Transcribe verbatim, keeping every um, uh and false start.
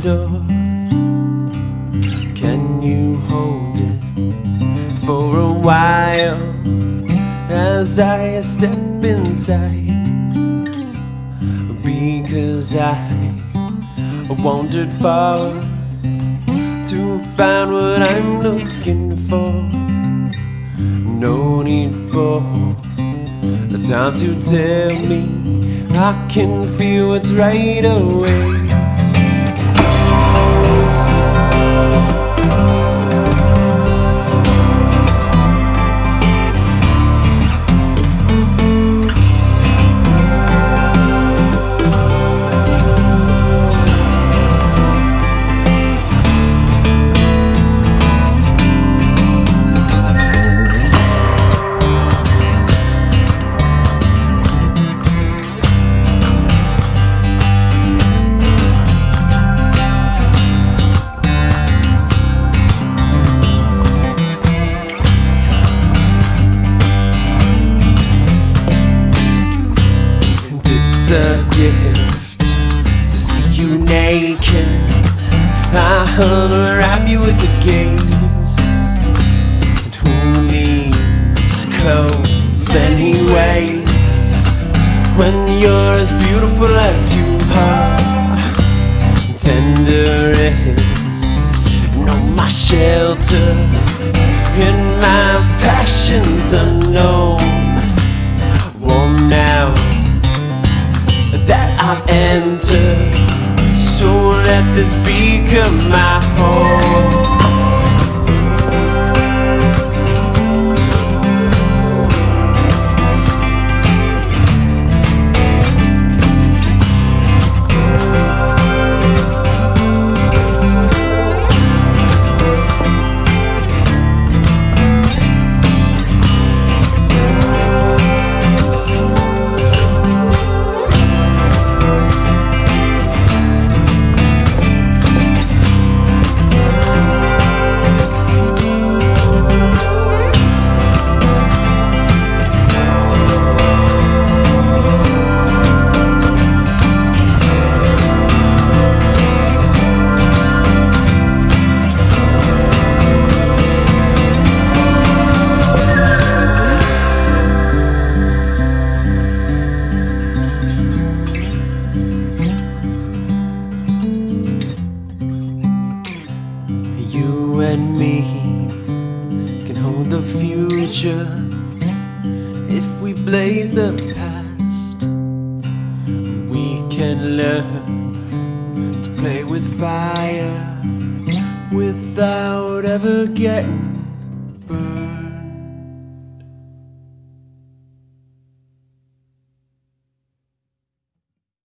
door. Can you hold it for a while as I step inside? Because I wandered far to find what I'm looking for. No need for the time to tell me, I can feel what's right away. A gift to see you naked. I unwrap you with a gaze. And who needs clothes anyways, when you're as beautiful as you are? Tender is no my shelter, in my passions unknown. Warm now that I've entered, so let this become my home. You and me can hold the future if we blaze the past. We can learn to play with fire without ever getting burned.